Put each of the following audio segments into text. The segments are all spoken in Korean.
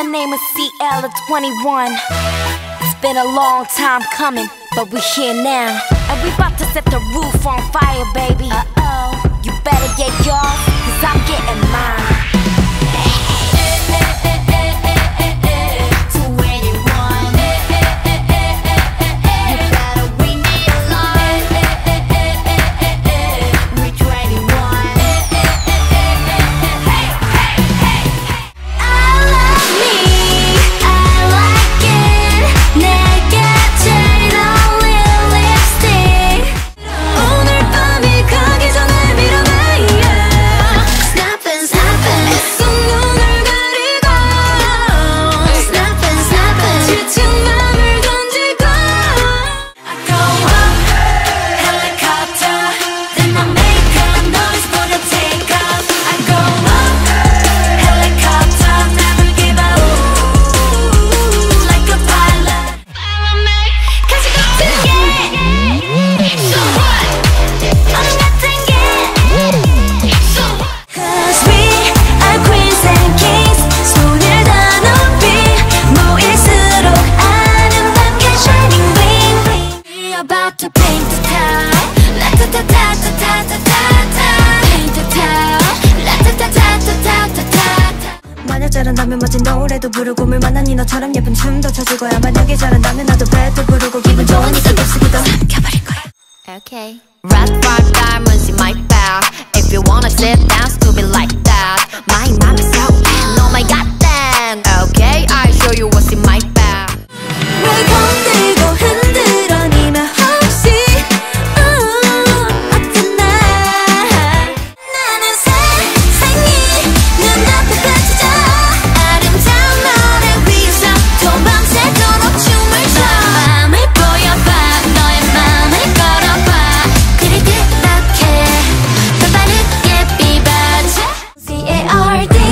My name is CL of 21. It's been a long time coming, but we're here now. And we about to set the roof on fire, baby. You better get yours, cause I'm getting mine. About to paint the town, la ta ta ta ta ta ta ta. Paint the town, la ta ta ta ta ta ta. 만약 잘한다면 멋진 노래도 부르고 물 만난 이 너처럼 예쁜 춤도 춰줄 거야. 만약에 잘한다면 나도 배도 부르고 기분 좋으니까 곱씹기도 삼켜버릴 거야. Okay. Red bar diamonds in my bag. If you wanna sit down, stupid like that. My mom is so bad, oh my god damn. Okay, I'll show you what's in my bag. 왜 건들고 흔들어 니만 없이 어떤 날 나는 세상이 눈앞에 펼쳐져 아름다운 너를 위해서 또 밤새도록 춤을 춰 맘을 보여봐 너의 맘을 걸어봐 그래 그렇게 더 빠르게 빗어줘 CARD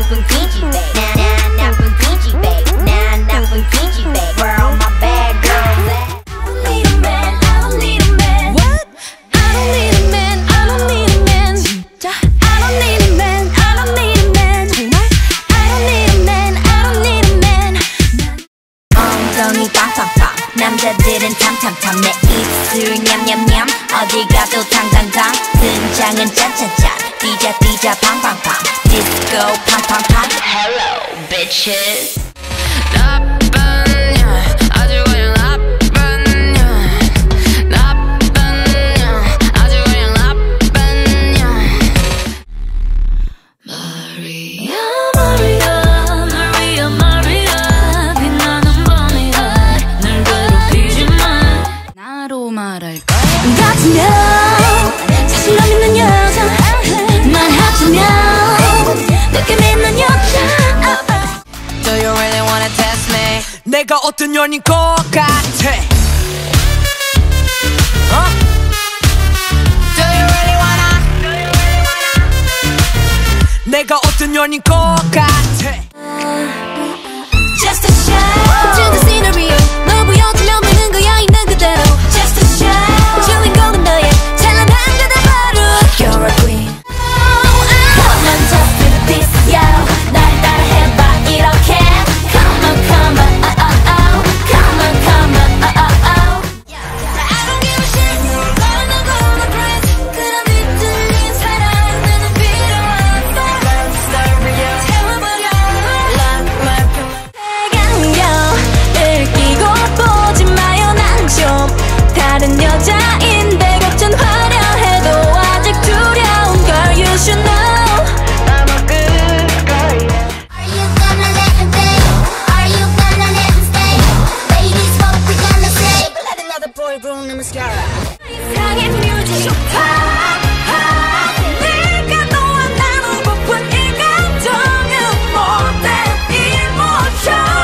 나쁜 기지 babe 나쁜 기지 babe 난 나쁜 기지 babe Where all my bad girls at? I don't need a man, I don't need a man. What? I don't need a man, I don't need a man. 진짜? I don't need a man, I don't need a man. 정말? I don't need a man, I don't need a man. 엉덩이 빵빵빵 남자들은 탐탐탐 내 입술 냠냠냠 어디 가도 당당당 등장은 짠짠짠 뛰자 뛰자 팡팡팡 디스코 팡팡팡 Hello bitches 나쁜 년 아주 그냥 나쁜 년 나쁜 년 아주 그냥 나쁜 년 마리아 마리아 마리아 마리아 빛나는 밤이야 날 괴롭히지만 나로 말할까 같으면 자신 안 있는 여자 만 합치면 느낌 있는 여자 Do you really wanna test me? 내가 어떤 년인 것 같아 Do you really wanna? 내가 어떤 년인 것 같아 Just a shot to the scenery 널 보여주면 되는 거야 있는 그대로 Just a shot 주인공은 너의 찬란한 그대 바로 You're a queen Come on just do this yo 날 따라해봐 이렇게 Come on come on Come on come on I don't give a shit 너는 너 gonna breathe 그런 뒤틀린 사랑 나는 필요한 태워버려 들키고 보지 마요 난 좀 다른 여자인데 걱정 화려해도 아직 두려운 걸 You should know I'm a good girl Are you gonna let him stay? Are you gonna let him stay? Ladies what we gonna say? Let another boy ruin the mascara 이상의 뮤직 내가 너와 나누고픈 이 감정은 못된 이모션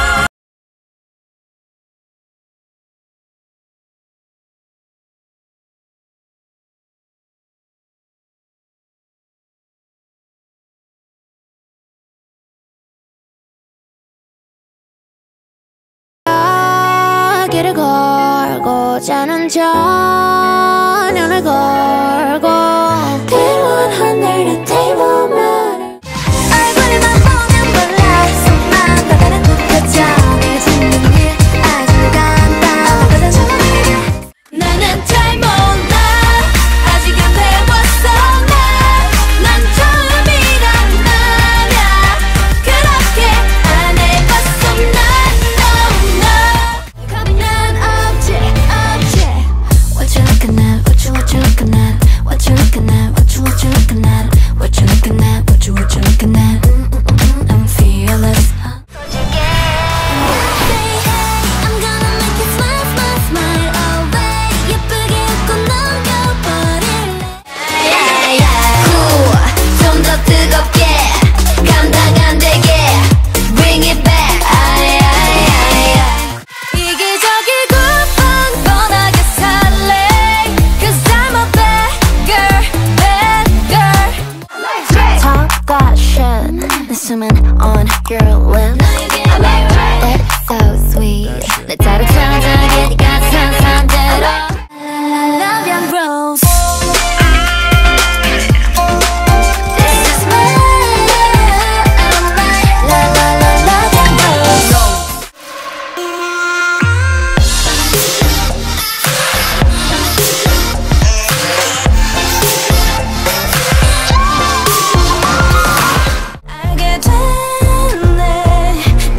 길을 걸고 자는 저녁을 걸고 필요한 하늘의 테이블만 얼굴만 보면 몰라 손만 가다는 굽혀져 내가 짓는 일 아주 간단하거든 나는 잘 몰라 아직은 배웠어 난 처음이란 말야 그렇게 안 해봤어 난 no no 겁이 난 없지 What you looking at what you looking at What you looking at what you looking at What you looking at what you looking at I'm fearless I'm gonna make you smile smile smile away 예쁘게 웃고 넘겨버릴래 좀 더 뜨겁게 감당 안 되게 Bring it back 이기적이고 뻔뻔하게 살래 Cause I'm a bad girl Talk that shit 내 숨은 on your lips It's so sweet 내 따로 천장에 네가 상상대로 Love young rose This is my la la la love young rose 알게 됐네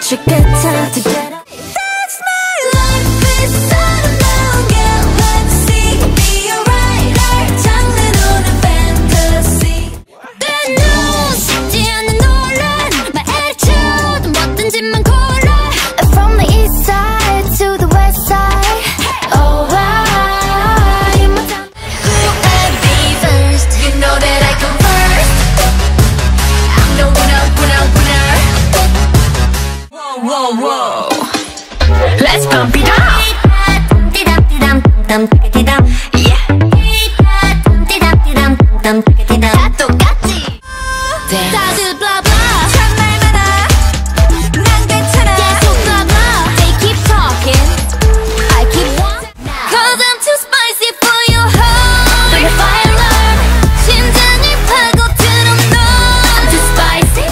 It's a good time to get up. That's my life, it's 아름다운 galaxy. Be a writer, 장르로는 fantasy. Bad news, 쉽지 않은 논란. My attitude, 뭐든지만 골라. From the east side to the west side. Oh, why? Who will be first? You know that I come first. I'm the winner, winner, winner. Whoa, whoa, whoa. Let's pump it up. Yeah. 다 똑같지. 다들 blah blah. 참말 많아. 난 괜찮아. 계속 blah blah. They keep talking. I keep wanting. Cause I'm too spicy for your heart. Bring the fire alarm. 심장이 파고드는 너. I'm too spicy.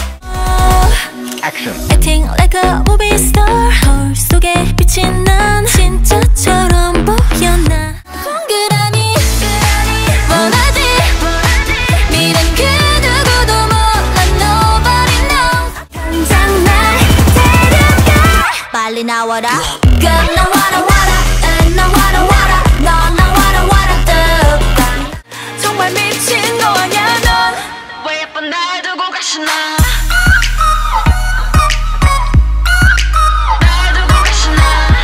Acting like a movie star. 거울 속에 비친 난 진짜처럼 보였나. 동그라미 원하지. 미련 그 누구도 몰라. Nobody knows. 당장 날 데려가. 빨리 나와라. Girl, 나 와라 나 와라 나 와라 do. 정말 미친 거 아냐 넌. 왜 예쁜 날 두고 가시나. 날 두고 가시나.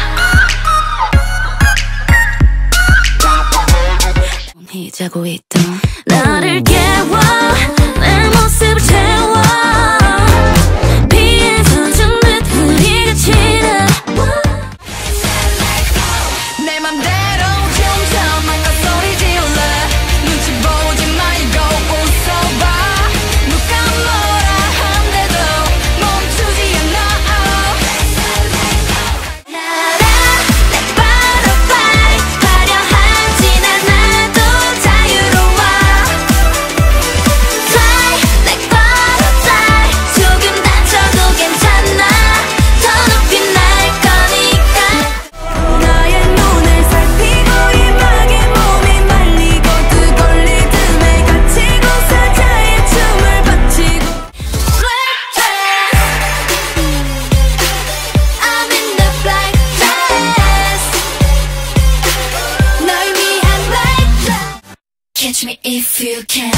자고 있던 나를 깨워 내 모습을 채워 피해서 죽는 우리가 치는 내 맘대로 점점 더 소리 지을래. 눈치 보지 말고 웃어봐. 누가 뭐라 한데도 멈추지 않아. 날아 내 butterfly 화려하진 않아도 자유로워 Fly like butterfly 조금 다쳐도 괜찮아 더 높이 날 거니까 너의 눈을 살피고 임하게 몸이 말리고 두 걸리 틈에 갇히고 사자의 춤을 바치고 Black dress I'm in the black dress 널 위한 black dress Catch me if you can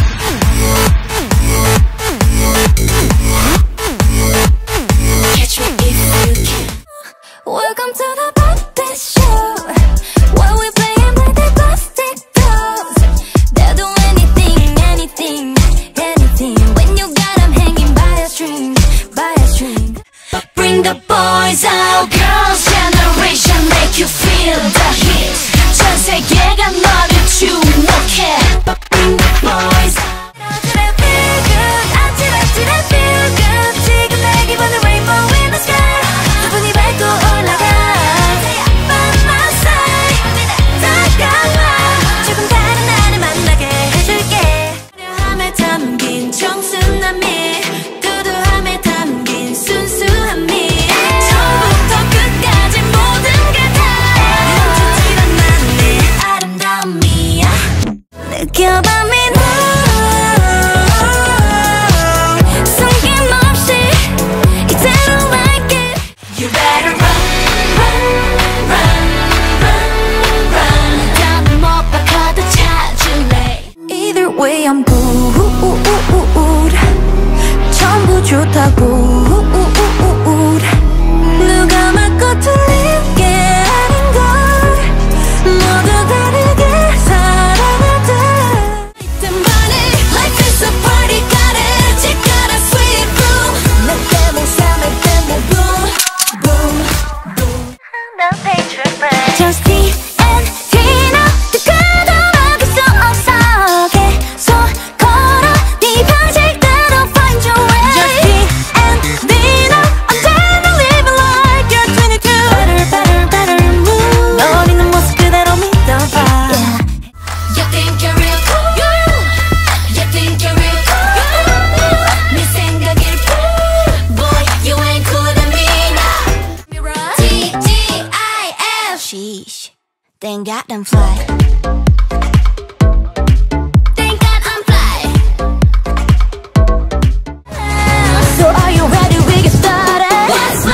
Catch me if you can Welcome to the Puppet Show While we playing with the plastic dolls They'll do anything, anything, anything When you got them hanging by a string, by a string Bring the boys out Girls generation make you feel the heat 전 세계가 너를 주목해 Bring the boys out I feel good, I feel good 지금 내 기분은 rainbow in the sky 기분이 밝고 올라가 By my side 다가와 조금 다른 나를 만나게 해줄게 화려함에 담긴 청순함이 두두함에 담긴 순수함이 처음부터 끝까지 모든 게 다 멈추지만 않는 아름다움이야 느껴봐 me 숨김없이 이대로 갈게 You better run 다음은 못 박아도 찾을래 Either way I'm good 전부 좋다고 누가 맞고 틀린 게 아닌걸 모두 다르게 살아야 돼 Life is a party 가르치 가라 sweet room 내 데모 삶의 데모 boom boom boom Just D and Tina 누구도 막을 수 없어 계속 걸어 네 방식대로 find your way Just D and Tina 언제나 living like you're 22 Better move 넌 있는 모습 그대로 믿어봐 You think you're real cool. You think you're real cool. 네 생각일 뿐. Boy, you ain't cooler than me now. TGIF. Sheesh, thank God I'm fly. Thank God I'm fly. So are you ready? We get started. What's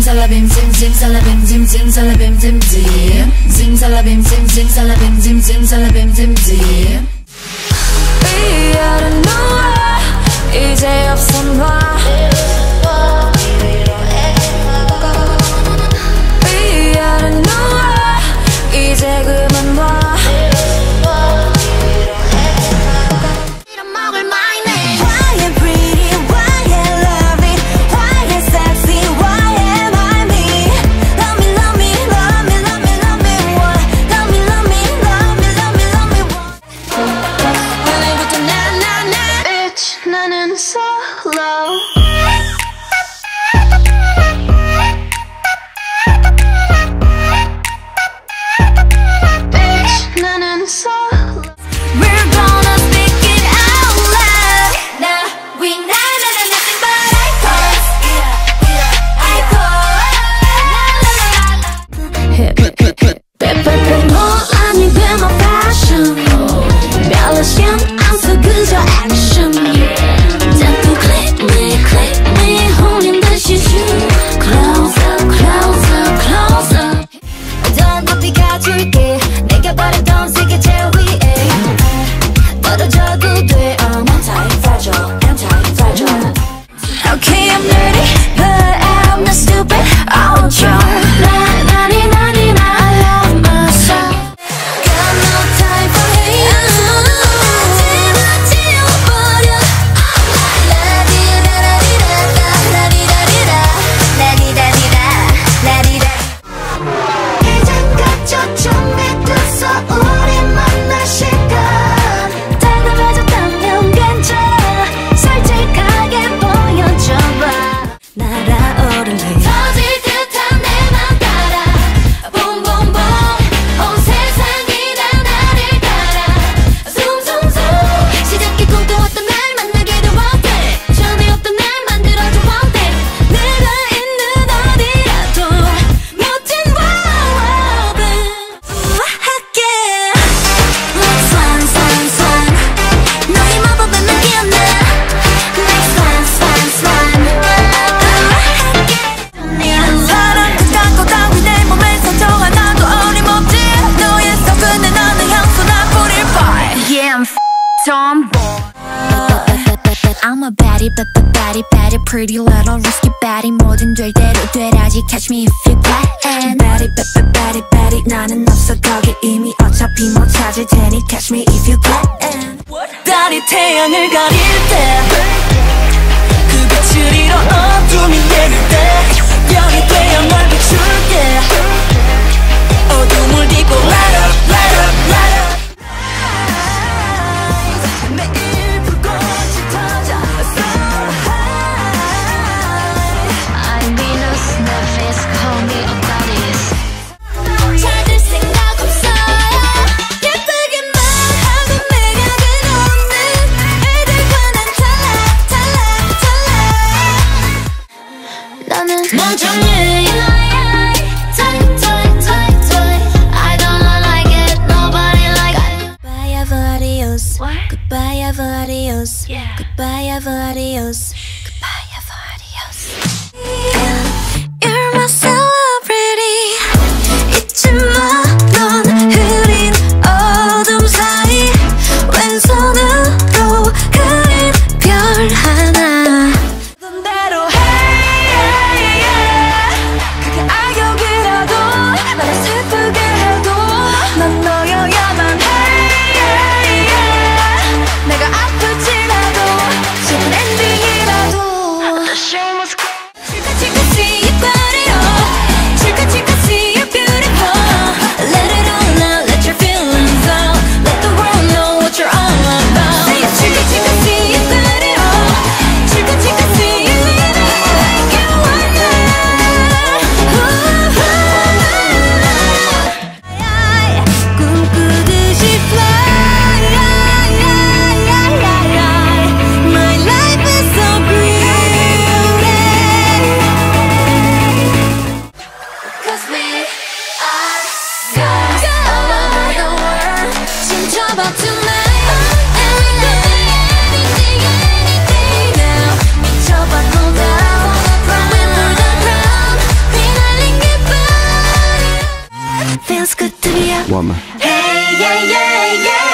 zimsalabim zim zimsalabim zim zimsalabim zim zim zimsalabim zim zimsalabim zim zimsalabim zim zim 위아래 놓아 이제 없어 놔 위아래 놓아 이제 그만 놔 나는 solo Bitch 나는 solo We're gonna speak it out loud Now we know nothing but icons 빼빼빼 뭐 아니 be my passion 별로 신경 안 써 그저 action 자꾸 click me 홀린 듯이 Closer, closer, closer 더 높이 가줄게 내가 바랬던 세계 제일 위에 떨어져도 돼 I'm anti-fragile, anti-fragile Okay, I'm nerdy, but I'm not stupid I'll try I love myself Got no time for hate I'm a baddie, baddie, pretty little risky baddie 뭐든 될 대로 되라지 Catch me if you can baddie 나는 없어 거기 이미 어차피 못 찾을 테니 Catch me if you can 달이 태양을 가릴 때 그 빛을 잃어 어둠이 내릴 때 별이 되어 널 비출게 어둠을 딛고 light up, light up, light up 매일 불꽃이 터져 so high I mean no snuffis call me a goddess 찾을 생각 없어요 예쁘게만 하고 내가 그려오는 애들과 난 달라 나는 멍청해 I don't like it nobody like it Goodbye ever adios Goodbye ever adios Goodbye ever adios Goodbye ever adios You're my celebrity 잊지 마 넌 흐린 어둠 사이 왼손으로 그린 별 하나 대로 hey 그게 악역이라도 나를 슬프게 해도 난 너여야만 해 내가 아플지라도 좋은 엔딩이라도 The show must go woman. Hey, yeah, yeah, yeah.